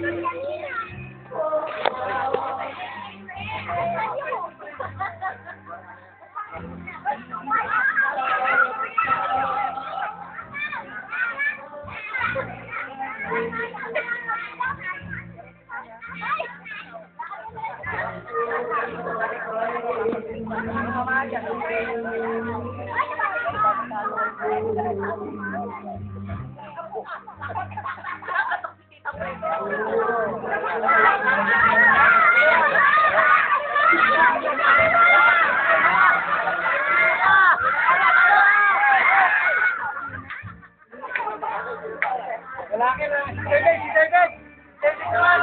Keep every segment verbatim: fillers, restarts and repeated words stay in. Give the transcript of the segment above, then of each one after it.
Lalaki na. Si David, si David. David naman.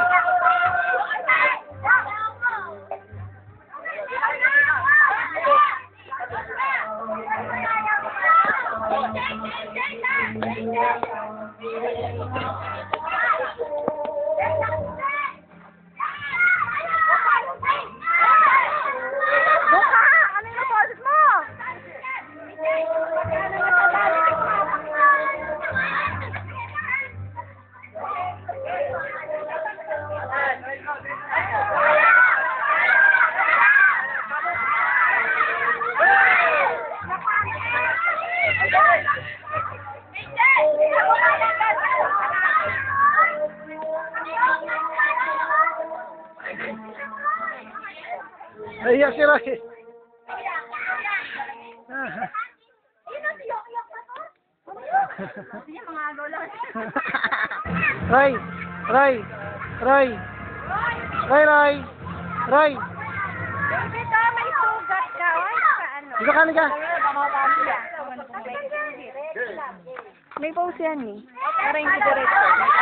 Iya si Roy. Roy, Roy, Roy, Roy, Roy, Roy. Dito may sugat ka. Ay, sa ano? Dito ka, liga. May pause yan eh. Para hindi diretso.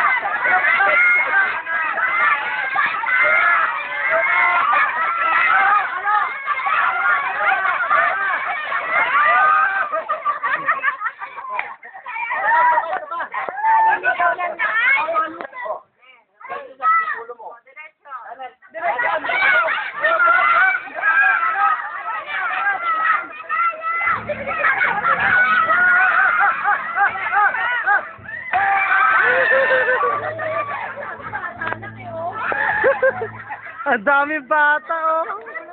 Ang dami bata, oh.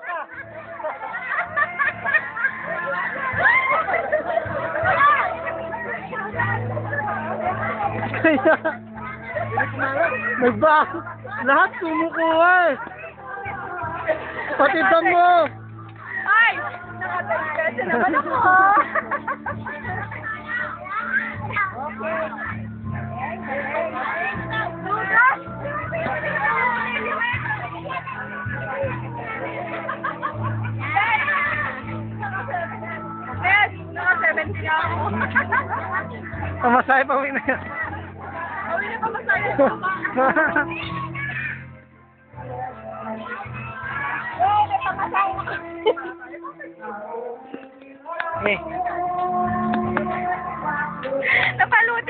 Kaya, nagba, lahat sumukuha eh. Pati damo. Ay! Nakatagkas naman ako. Pamasahe pa uwi na yan. Uwi na pamasahe. Uwi na pamasahe. Eh. Napaluto